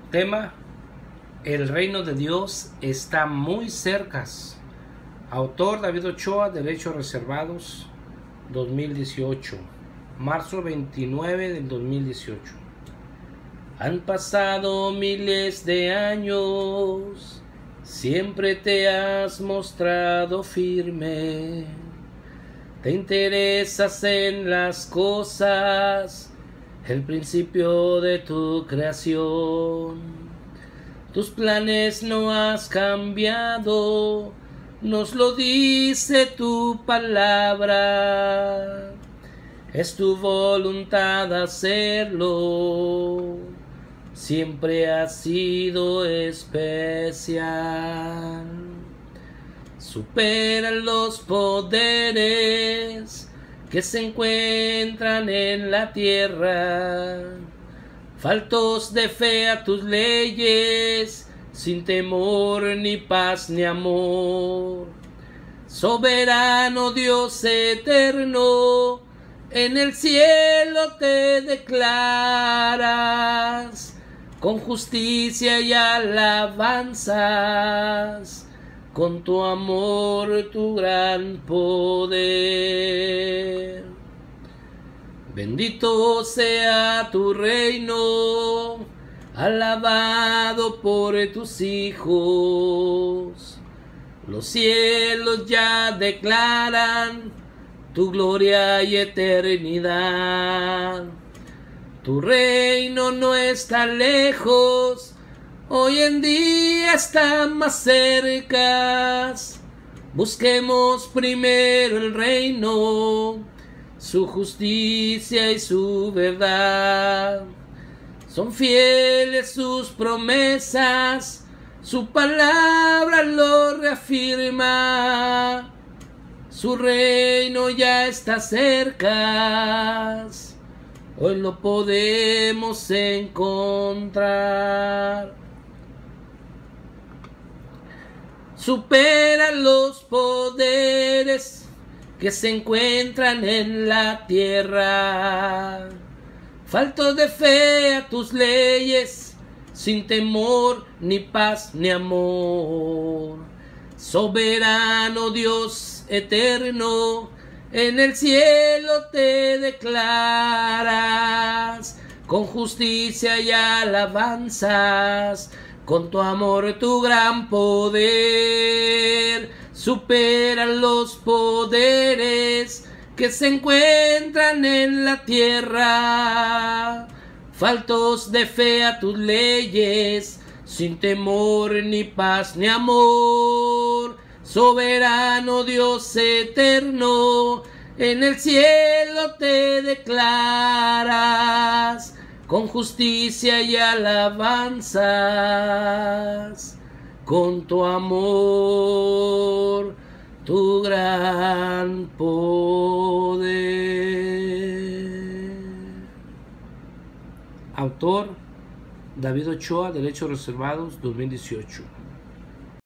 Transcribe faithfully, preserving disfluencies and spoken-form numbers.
Tema: el reino de Dios está muy cerca. Autor: David Ochoa, Derechos Reservados, dos mil dieciocho, marzo veintinueve del dos mil dieciocho. Han pasado miles de años, siempre te has mostrado firme. Te interesas en las cosas, el principio de tu creación. Tus planes no has cambiado, nos lo dice tu palabra. Es tu voluntad hacerlo, siempre ha sido especial. Superan los poderes que se encuentran en la tierra, faltos de fe a tus leyes, sin temor ni paz ni amor. Soberano Dios eterno, en el cielo te declaras, con justicia y alabanzas, con tu amor, tu gran poder. Bendito sea tu reino, alabado por tus hijos. Los cielos ya declaran tu gloria y eternidad. Tu reino no está lejos, hoy en día está más cerca. Busquemos primero el reino, su justicia y su verdad. Son fieles sus promesas, su palabra lo reafirma. Su reino ya está cerca, hoy lo podemos encontrar. Supera los poderes que se encuentran en la tierra, falto de fe a tus leyes, sin temor ni paz ni amor. Soberano Dios eterno, en el cielo te declaras, con justicia y alabanzas, con tu amor, tu gran poder. Superan los poderes que se encuentran en la tierra, faltos de fe a tus leyes, sin temor ni paz ni amor. Soberano Dios eterno, en el cielo te declaras, con justicia y alabanzas, con tu amor, tu gran poder. Autor: David Ochoa, Derechos Reservados, dos mil dieciocho.